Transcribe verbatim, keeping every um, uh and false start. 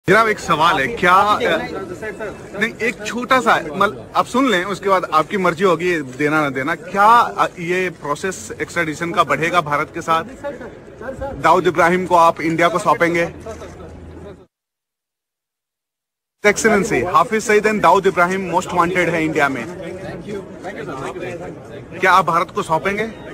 जनाब एक सवाल है, क्या नहीं एक छोटा सा मतलब आप सुन लें, उसके बाद आपकी मर्जी होगी देना ना देना। क्या ये प्रोसेस एक्स्ट्राडिशन का बढ़ेगा भारत के साथ? दाऊद इब्राहिम को आप इंडिया को सौंपेंगे? Excellency Hafiz Saeed and Dawood Ibrahim most wanted है इंडिया में, क्या आप भारत को सौंपेंगे?